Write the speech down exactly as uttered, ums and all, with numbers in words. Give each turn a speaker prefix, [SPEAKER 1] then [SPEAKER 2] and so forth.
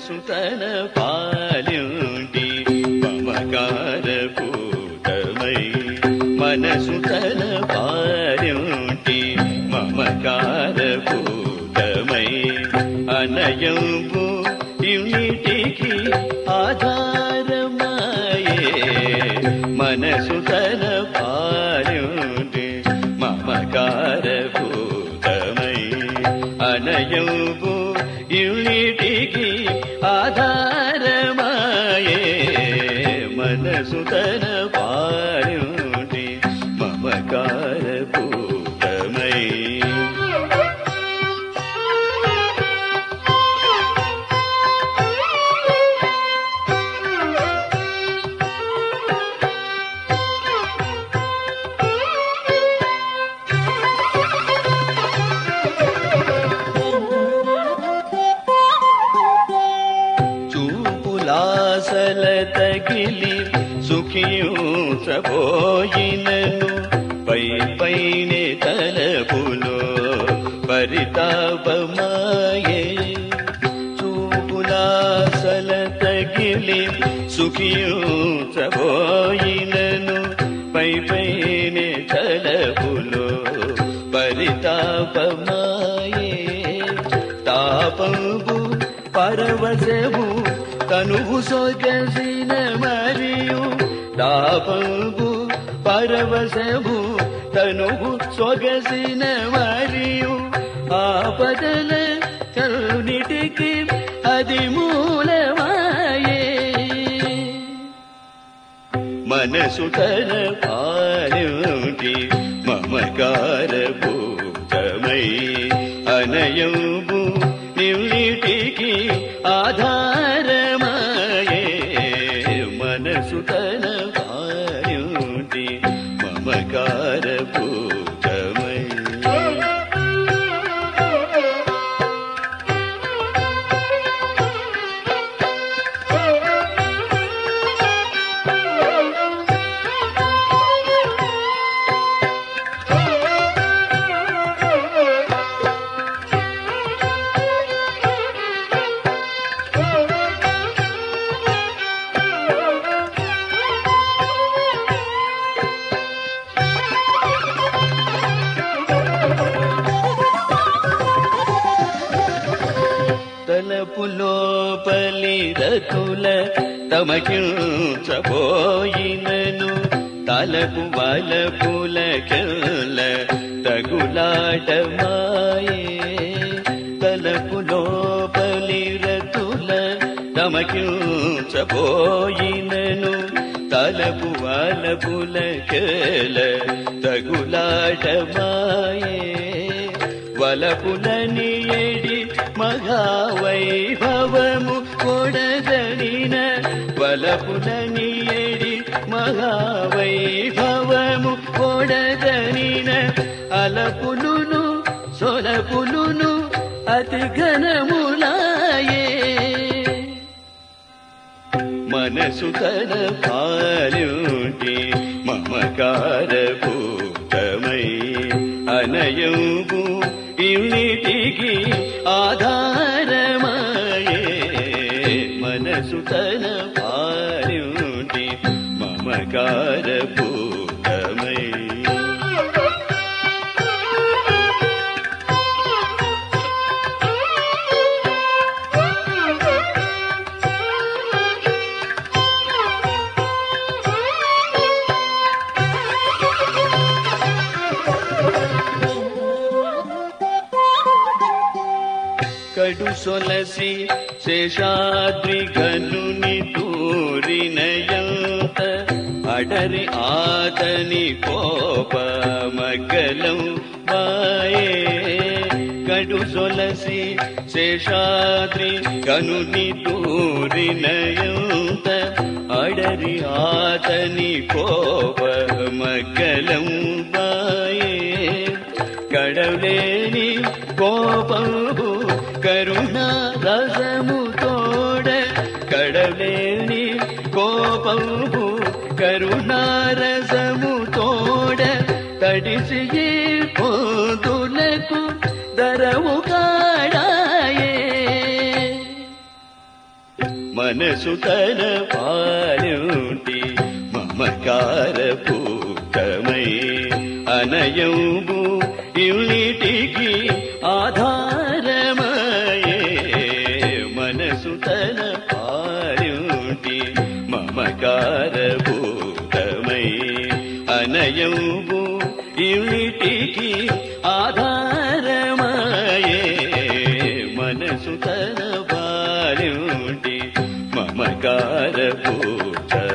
[SPEAKER 1] మనసు తన పాలింటి మమకార పూతమై మనసు తన పాలింటి మమకార పూతమై అనయంబు ఇన్నిటికి ఆధారమాయే మనసు తన పాలింటి మమకార పూతమై అనయంబు ఇన్నిటికి ఆధారమాయే మనసు తన పాలింటి మమకార పూతమై లాసల తగిలి సుఖించబోయినను పై పైనే తలపులో పరితాపమాయే చూపులాసల తగిలి సుఖించబోయినను పై పైనే తలపులో పరితాపమాయే తాపంబు పరవశము తనువు సొగసిన మరియు తాపంబు పరవశము తనువు సొగసిన మరియు ఆపదల కరునిటికి అది మూలమాయే మనసు తన పాలింటి మమకార భూతమై అనయంబు నిన్నిటికి ఆధారమాయే మనసు తన పాలింటి మమకార భూతమై తలపులోపలి రతుల తమకించబోయినను తలపు వలపుల కెల్ల తగులాటమాయే తలపులోపలి రతుల తమకించబోయినను తలపు వలపుల కెల్ల తగులాటమాయే వలపులని ఎడి మహావైభవము కొడదడిన వలపులని ఎడి మహావైభవము కొడదడిన అలపులును సొలపులును అతి ఘనములాయే మనసు తన పాలింటి మమకార భూతమై అనయంబు ఇన్నిటికి ఆధారమాయే మనసు తన పాలింటి మమకార భూతమై కడు సొలసి శేషాద్రి గనుని దూరినయంత అడరి ఆతని కోపమగలం వాయే కడు సొలసి శేషాద్రి గనుని దూరినయంత అడరి ఆతని కోపమగలం వాయే కడలేని కోపము కరుణా రసము తోడ కడలేని కోపము కరుణా రసము తోడ తడిసి పొందులకు దరవు కాడాయే మనసు తన పాలుంటి మమకార పూతమై అనయంబు ఇన్నిటికి ఆధారమయే మనసు తన పాలుంటి మమకార పూతమై అనయంబు ఇన్నిటికి ఆధారమయే మనసు తన పాలుంటి మమకార పూతమై